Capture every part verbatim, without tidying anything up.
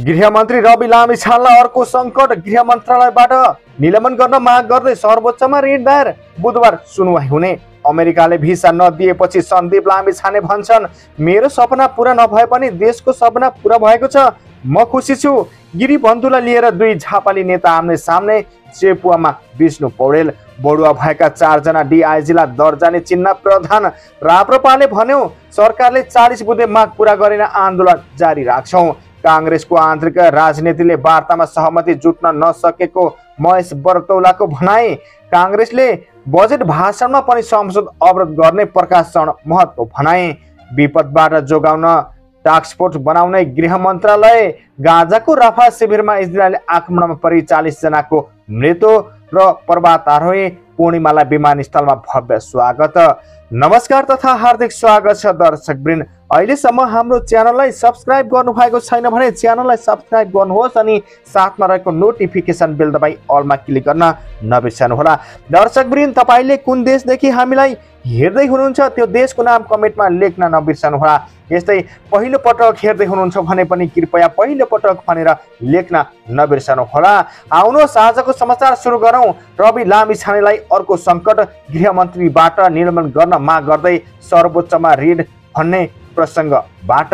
गृहमन्त्री रवि लामिछानेलाई अर्को सङ्कट। गृह मन्त्रालयबाट निलम्बन गर्न माग गर्दै सर्वोच्चमा रिट दायर। बुधबार सुनवाई हुने। अमेरिकाले भिसा नदिएपछि सन्दीप लामिछाने भन्छन्, मेरो सपना पूरा नभए पनि देशको सपना पूरा भएको छ, म खुसी छु। गिरी बन्धुलाई लिएर दुई झापाली नेता आम्ने सामने। चेपुवामा विष्णु पौडेल। बढुवा भएका चारजना डिआइजीलाई दर्जाने चिन्ह प्रधान। राप्रपाले भन्यो, सरकारले चालीस बुँदे माग पूरा गरेर आन्दोलन जारी राख्छौं। कांग्रेसको आन्तरिक राजनीतिले वार्तामा सहमति जुट्न नसकेको महेश बर्तौलाको भनाई। कांग्रेसले बजेट भाषणमा पनि संसद अवरोध गर्ने प्रकाश चरण महत्व भनाई। विपदबाट जोगाउन टास्क फोर्स बनाउने गृह मन्त्रालय। गाजाको राफा शिविरमा इजरायली आक्रमणमा परि चालीस जनाको मृत्यु र पर्वतारोही पूर्णिमालाई विमानस्थलमा भव्य स्वागत। नमस्कार तथा हार्दिक स्वागत छ दर्शकवृन्द। अहिलेसम्म हाम्रो च्यानललाई सब्स्क्राइब गर्नुभएको छैन भने च्यानललाई सब्स्क्राइब गर्नुहोस् अनि साथमा रहेको नोटिफिकेसन बेल दबाई अलमा क्लिक गर्न नबिर्सनुहोला। दर्शकवृन्द, तपाईले कुन देशदेखि हामीलाई हेर्दै हुनुहुन्छ त्यो देशको नाम कमेन्टमा लेख्न नबिर्सनुहोला। यस्तै पहिलो पटक हेर्दै हुनुहुन्छ भने पनि कृपया पहिलो पटक भनेर लेख्न नबिर्सनुहोला। आउनुहोस् आजको समाचार सुरु गरौँ। रवि लामिछानेलाई अर्को सङ्कट। गृहमन्त्रीबाट निलम्बन गर्न माग गर्दै सर्वोच्चमा रिट भन्ने प्रसङ्गबाट।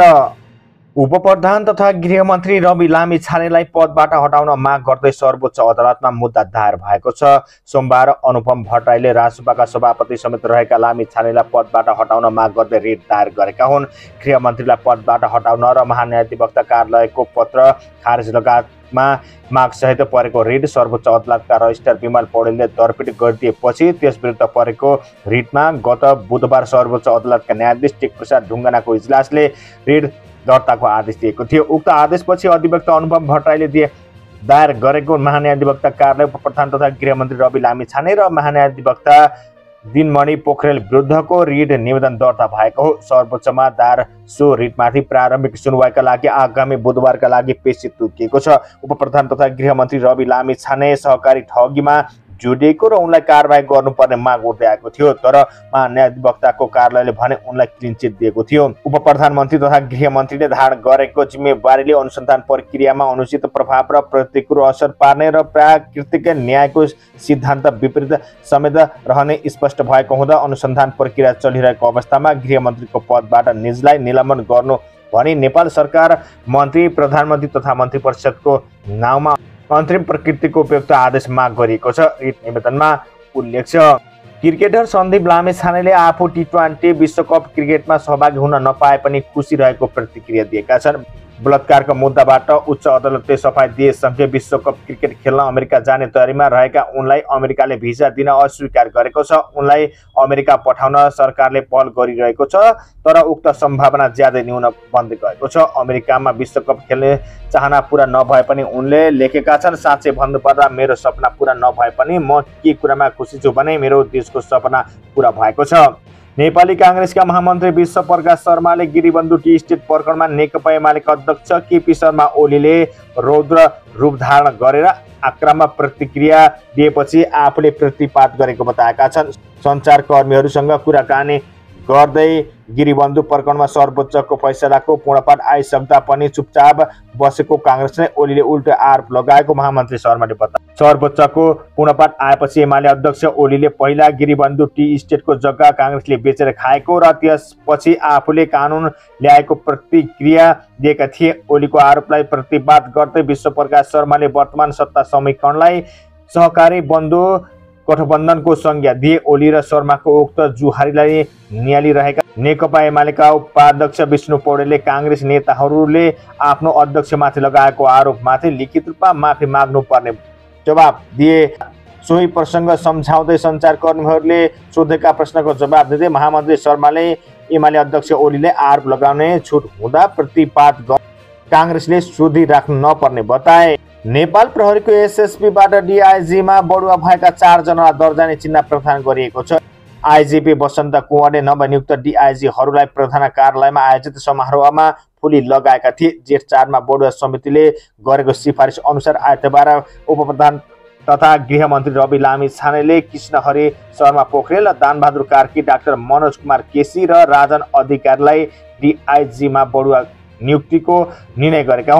उपप्रधान तथा गृहमन्त्री रवि लामिछानेलाई पदबाट हटाउन माग गर्दै सर्वोच्च अदालतमा मुद्दा दायर भएको छ। सोमबार अनुपम भट्टराईले राजसभाका सभापति समेत रहेका लामिछानेलाई पदबाट हटाउन माग गर्दै रिट दायर गरेका हुन्। गृहमन्त्रीलाई पदबाट हटाउन र महान्यायाधिवक्ता कार्यालयको पत्र खारेज लगायतमा मागसहित परेको रिट सर्वोच्च अदालतका रजिस्ट्रार विमल पौडेलले दरपिट गरिदिएपछि त्यसविरुद्ध परेको रिटमा गत बुधबार सर्वोच्च अदालतका न्यायाधीश टेकप्रसाद ढुङ्गानाको इजलासले रिट दर्ताको आदेश दिएको थियो। उक्त आदेशपछि अधिवक्ता अनुपम भट्टराईले दिए दायर गरेको महान्यायाधिवक्ता कार्यालय उपप्रधान तथा गृहमन्त्री रवि लामिछाने र महान्यायाधिवक्ता दिनमणि पोखरेल विरुद्धको रिट निवेदन दर्ता भएको हो। सर्वोच्चमा दायर सो रिटमाथि प्रारम्भिक सुनवाईका लागि आगामी बुधबारका लागि पेशी तोकिएको छ। उपप्रधान तथा गृहमन्त्री रवि लामिछाने सहकारी ठगीमा जोडिएको र उनलाई कारबाही गर्नुपर्ने माग उठ्दै आएको थियो, तर महान्यायाधिवक्ताको कार्यालयले भने उनलाई क्लिन चिट दिएको थियो। उपप्रधानमन्त्री तथा गृहमन्त्रीले धारण गरेको जिम्मेवारीले अनुसन्धान प्रक्रियामा अनुचित प्रभाव र प्रतिकूल असर पार्ने र प्राकृतिक न्यायको सिद्धान्त विपरीत समेत रहने स्पष्ट भएको हुँदा अनुसन्धान प्रक्रिया चलिरहेको अवस्थामा गृहमन्त्रीको पदबाट निजलाई निलम्बन गर्नु भनी नेपाल सरकार मन्त्री प्रधानमन्त्री तथा मन्त्री परिषदको नाउँमा अन्तरिम प्रकृतिको उपयुक्त आदेश माग गरिएको छ। रिट निवेदनमा उल्लेख छ। क्रिकेटर सन्दीप लामिछानेले आफू टी ट्वेन्टी विश्वकप क्रिकेटमा सहभागी हुन नपाए पनि खुसी रहेको प्रतिक्रिया दिएका छन्। बलात्कारको मुद्दाबाट उच्च अदालतले सफाई दिएसँगै विश्वकप क्रिकेट खेल्न अमेरिका जाने तयारीमा रहेका उनलाई अमेरिकाले भिसा दिन अस्वीकार गरेको छ। उनलाई अमेरिका पठाउन सरकारले पहल गरिरहेको छ, तर उक्त सम्भावना ज्यादै न्यून बन्दै गएको छ। अमेरिकामा विश्वकप खेल्ने चाहना पूरा नभए पनि उनले लेखेका छन्, साँच्चै भन्नुपर्दा मेरो सपना पूरा नभए पनि म के कुरामा खुसी छु भने मेरो देशको सपना पूरा भएको छ। नेपाली कांग्रेसका महामन्त्री विश्व प्रकाश शर्माले गिरिबन्धु टी स्टेट प्रकरणमा नेकपा एमालेका अध्यक्ष केपी शर्मा ओलीले रौद्र रूप धारण गरेर आक्रामक प्रतिक्रिया दिएपछि आफूले प्रतिपात गरेको बताएका छन्। सञ्चारकर्मीहरूसँग कुराकानी गर्दै गिरिबन्धु प्रकरणमा सर्वोच्चको फैसलाको पूर्णपाठ आइसक्दा पनि चुपचाप बसेको कांग्रेसले ओलीले उल्टो आरोप लगाएको महामन्त्री शर्माले बताए। सर्वोच्चको पूर्णपाठ आएपछि एमाले अध्यक्ष ओलीले पहिला गिरिबन्धु टी स्टेटको जग्गा कांग्रेसले बेचेर खाएको र त्यसपछि आफूले कानुन ल्याएको प्रतिक्रिया दिएका थिए। ओलीको आरोपलाई प्रतिवाद गर्दै विश्व प्रकाश शर्माले वर्तमान सत्ता समीकरणलाई सहकारी बन्धु गठबन्धनको संज्ञा दिए। ओली र शर्माको उक्त जुहारीलाई नियालिरहेका नेकपा एमालेका उपाध्यक्ष विष्णु पौडेलले कांग्रेस नेताहरूले आफ्नो अध्यक्षमाथि लगाएको आरोपमाथि लिखित रूपमा माफी माग्नुपर्ने जवाब दिए। सोही प्रसङ्ग सम्झाउँदै सञ्चारकर्मीहरूले सोधेका प्रश्नको जवाब दिँदै महामन्त्री शर्माले एमाले अध्यक्ष ओलीले आरोप लगाउने छुट हुँदा प्रतिवाद कांग्रेसले सोधिराख्नु नपर्ने बताए। नेपाल प्रहरीको एसएसपीबाट डीआईजीमा बढुवा भएका चारजनालाई दर्जाने चिन्ह प्रदान गरिएको छ। आईजीपी वसन्त कुँवरले नवनियुक्त डीआईजीहरूलाई प्रधान कार्यालयमा आयोजित समारोहमा फुली लगाएका थिए। जेठ चारमा बढुवा समितिले गरेको सिफारिस अनुसार आइतबार उपप्रधान तथा गृहमन्त्री रवि लामिछानेले कृष्णहरि शर्मा पोखरेल, दानबहादुर कार्की, डाक्टर मनोज कुमार केसी र राजन अधिकारीलाई डीआईजीमा बढुवा नियुक्तिको निर्णय गरेका हुन्।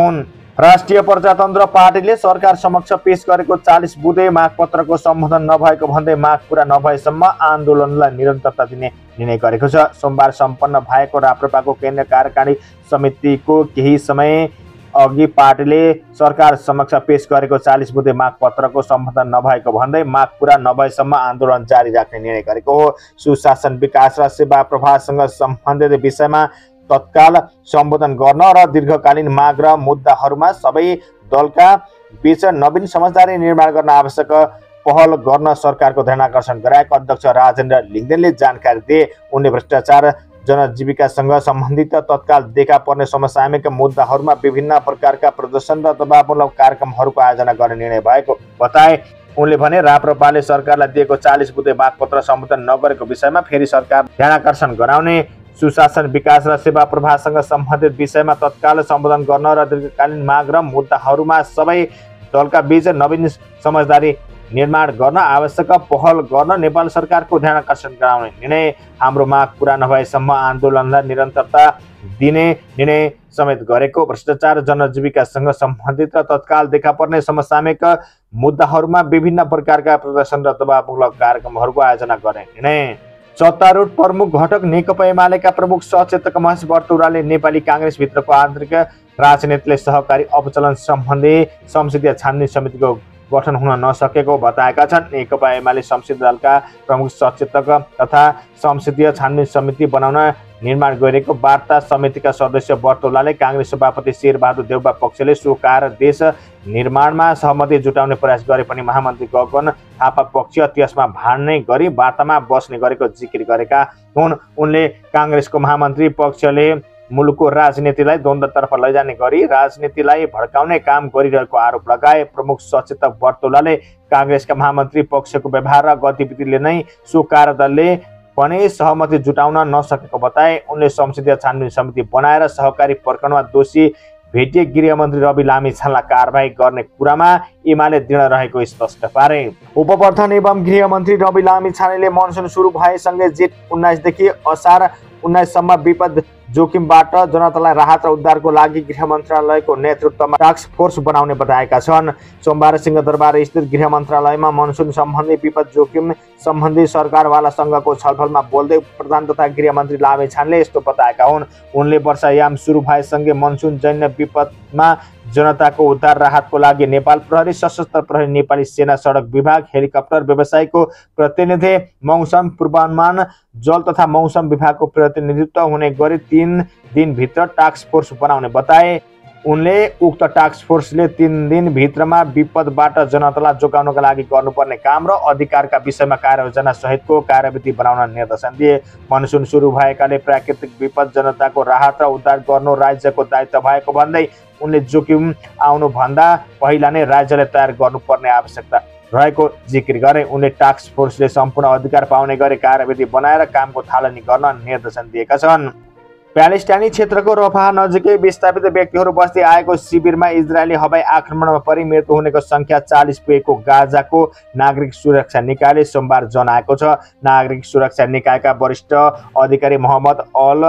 राष्ट्रिय प्रजातन्त्र पार्टीले सरकार समक्ष पेश गरेको चालीस बुँदे मागपत्रको सम्बोधन नभएको भन्दै माग पूरा नभएसम्म आन्दोलनलाई निरन्तरता दिने निर्णय गरेको छ। सोमबार सम्पन्न भएको राप्रपाको केन्द्रीय कार्यकारिणी समितिको केही समय अघि पार्टीले सरकार समक्ष पेश गरेको चालीस बुँदे मागपत्रको सम्बोधन नभएको भन्दै माग पूरा नभएसम्म आन्दोलन जारी राख्ने निर्णय गरेको हो। सुशासन, विकास र सेवा प्रवाहसँग सम्बन्धित विषयमा तत्काल सम्बोधन गर्न र दीर्घकालीन माग र मुद्दाहरूमा सबै दलका बीच नवीन समझदारी निर्माण गर्न आवश्यक पहल गर्न सरकारको ध्यानाकर्षण गराएको अध्यक्ष राजेन्द्र लिङ्गदेनले जानकारी दिए। उनले भ्रष्टाचार, जनजीविकासँग सम्बन्धित तत्काल देखा पर्ने समसामयिक मुद्दाहरूमा विभिन्न प्रकारका प्रदर्शन र दबावमूलक कार्यक्रमहरूको आयोजना गर्ने निर्णय भएको बताए। उनले भने राप्रपाले सरकारलाई दिएको चालीस बुँदे मागपत्र सम्बोधन नगरेको विषयमा फेरि सरकार ध्यानाकर्षण गराउने, सुशासन, विकास र सेवा प्रवाहसँग सम्बन्धित विषयमा तत्काल सम्बोधन गर्न र दीर्घकालीन माग र मुद्दाहरूमा सबै दलका बीच नवीन समझदारी निर्माण गर्न आवश्यक पहल गर्न नेपाल सरकारको ध्यानाकर्षण गराउने निर्णय। हाम्रो माग पूरा नभएसम्म आन्दोलनलाई निरन्तरता दिने निर्णय समेत गरेको। भ्रष्टाचार, जनजीविकासँग सम्बन्धित र तत्काल देखा पर्ने समसामयिक मुद्दाहरूमा विभिन्न प्रकारका प्रदर्शन र दबावमूलक कार्यक्रमहरूको आयोजना गर्ने निर्णय। सत्तारूढ प्रमुख घटक नेकपा एमालेका प्रमुख सचेतक महेश बर्तुराले नेपाली काङ्ग्रेसभित्रको आन्तरिक राजनीतिले सहकारी अपचलन सम्बन्धी संसदीय छानबिन समितिको गठन हुन नसकेको बताएका छन्। नेकपा एमाले संसदीय दलका प्रमुख सचेतक तथा संसदीय छानबिन समिति बनाउन निर्माण गरिएको वार्ता समितिका सदस्य बर्तौलाले काङ्ग्रेस सभापति शेरबहादुर देउबा पक्षले सो कार्यदेश निर्माणमा सहमति जुटाउने प्रयास गरे पनि महामन्त्री गगन थापा पक्ष त्यसमा भाड्ने गरी वार्तामा बस्ने गरेको जिकिर गरेका हुन्। उनले काङ्ग्रेसको महामन्त्री पक्षले मुलुकको राजनीतिलाई द्वन्द्वतर्फ लैजाने गरी राजनीतिलाई भड्काउने काम गरिरहेको आरोप लगाए। प्रमुख सचेतक बर्तौलाले काङ्ग्रेसका महामन्त्री पक्षको व्यवहार र गतिविधिले नै सो कार्यदलले पनि सहमति जुटाउन नसकेको बताए। उनले संसदीय छानबिन समिति बनाएर सहकारी प्रकरणमा दोषी भेटिए गृहमन्त्री रवि लामिछानेलाई कारबाही गर्ने कुरामा एमाले दृढ रहेको स्पष्ट पारे। उपप्रधान एवं गृहमन्त्री रवि लामिछानेले मनसुन सुरु भएसँगै जेठ उन्नाइसदेखि असार उन्नाइससम्म विपद जोखिमबाट जनतालाई राहत र उद्धारको लागि गृह मन्त्रालयको नेतृत्वमा टास्क फोर्स बनाउने बताएका छन्। सोमबार सिंहदरबार स्थित गृह मन्त्रालयमा मनसुन सम्बन्धी विपद जोखिम सम्बन्धी सरकारवालासँगको छलफलमा बोल्दै प्रधान तथा गृहमन्त्री लामिछानेले यस्तो बताएका हुन्। उनले वर्षायाम सुरु भएसँगै मनसुन जन्य विपदमा जनताको उद्धार राहतको लागि नेपाल प्रहरी, सशस्त्र प्रहरी, नेपाली सेना, सडक विभाग, हेलिकप्टर व्यवसायको प्रतिनिधि, मौसम पूर्वानुमान, जल तथा मौसम विभागको प्रतिनिधित्व हुने गरी तीन दिनभित्र टास्क फोर्स बनाउने बताए। उनले उक्त टास्क फोर्सले तीन दिनभित्रमा विपदबाट जनतालाई जोगाउनका लागि गर्नुपर्ने काम र अधिकारका विषयमा कार्ययोजना सहितको कार्यविधि बनाउन निर्देशन दिए। मनसुन सुरु भएकाले प्राकृतिक विपद जनताको राहत र उद्धार गर्नु राज्यको दायित्व भएको भन्दै उनले जोखिम आउनुभन्दा पहिला नै राज्यले तयार गर्नुपर्ने आवश्यकता रहेको जिकिर गरे। उनले टास्क फोर्सले सम्पूर्ण अधिकार पाउने गरी कार्यविधि बनाएर कामको थालनी गर्न निर्देशन दिएका छन्। प्यालेस्टाइनी क्षेत्रको रफाह नजिकै विस्थापित व्यक्तिहरू बस्दै आएको शिविरमा इजरायली हवाई आक्रमणमा परि मृत्यु हुनेको संख्या चालीस पुगेको गाजाको नागरिक सुरक्षा निकायले सोमबार जनाएको छ। नागरिक सुरक्षा निकायका वरिष्ठ अधिकारी मोहम्मद अल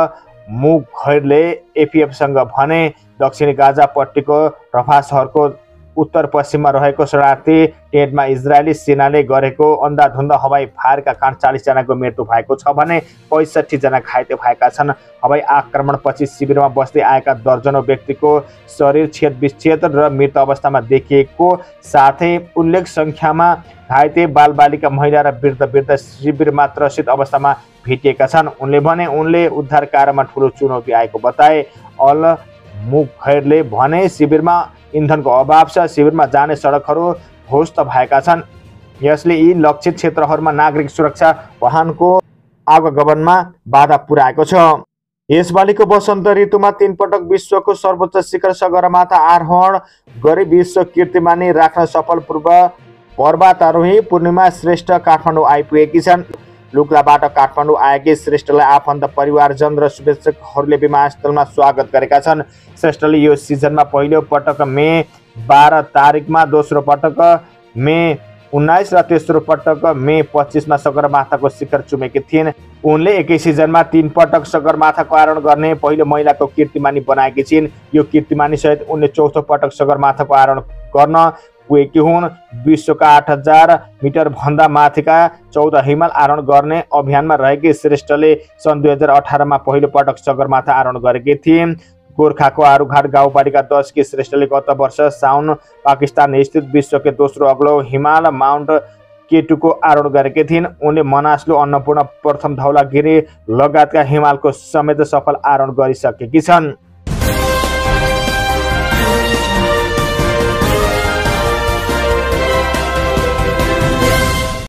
मुखैरले एफएफसँग भने दक्षिणी गाजापट्टिको रफाह सहरको उत्तर पश्चिममा रहेको शरणार्थी टेन्टमा इजरायली सेनाले गरेको अन्धाधुन्ध हवाई फायरका कारण चालीस जनाको मृत्यु भएको छ भने पैँसठी जना घाइते भएका छन्। हवाई आक्रमणपछि शिविरमा बस्दै आएका दर्जनौं व्यक्तिको शरीर छेद विच्छेद र मृत अवस्थामा देखिएको साथै उल्लेख संख्यामा घाइते बालबालिका, महिला र वृद्ध वृद्ध शिविरमा त्रसित अवस्थामा भेटिएका छन्। उनले भने उनले उद्धार कार्यमा ठूलो चुनौती आएको बताए। अल मुखैरले भने शिविरमा इन्धनको अभाव छ, शिविरमा जाने सडकहरू ध्वस्त भएका छन्। यसले यी लक्षित क्षेत्रहरूमा नागरिक सुरक्षा वाहनको आवागमनमा बाधा पुर्याएको छ। यसपालिको वसन्त ऋतुमा तीन पटक विश्वको सर्वोच्च शिखर सगरमाथा आरोहण गरी विश्व कीर्तिमानी राख्न सफल पूर्व पर्वतारोही पूर्णिमा श्रेष्ठ काठमाडौँ आइपुगेकी छन्। लुक्लाबाट काठमाडौँ आएकी श्रेष्ठलाई आफन्त, परिवारजन र शुभेच्छकहरूले विमानस्थलमा स्वागत गरेका छन्। श्रेष्ठले यो सिजनमा पहिलो पटक मे बाह्र तारिकमा, दोस्रो पटक मे उन्नाइस र तेस्रो पटक मे पच्चिसमा सगरमाथाको शिखर चुमेकी थिइन्। उनले एकै सिजनमा तीन पटक सगरमाथाको आरोहण गर्ने पहिलो महिलाको कीर्तिमानी बनाएकी छिन्। यो कीर्तिमानी सहित उनले चौथो पटक सगरमाथाको आरोहण गर्न पुगेकी हुन्। विश्वका आठ हजार मिटर भन्दा माथिका चौध हिमाल आरोहण गर्ने अभियानमा रहेकी श्रेष्ठले सन् दुई हजार अठारमा पहिलो पटक सगरमाथा आरोहण गरेकी थिइन्। गोर्खाको आरुघाट गाउँपालिका दसकी श्रेष्ठले गत वर्ष साउन पाकिस्तान स्थित विश्वकै दोस्रो अग्लो हिमाल माउन्ट केटुको आरोहण गरेकी थिइन्। उनले मनासलु, अन्नपूर्ण, प्रथम धौलागिरी लगायतका हिमालको समेत सफल आरोहण गरिसकेकी छन्।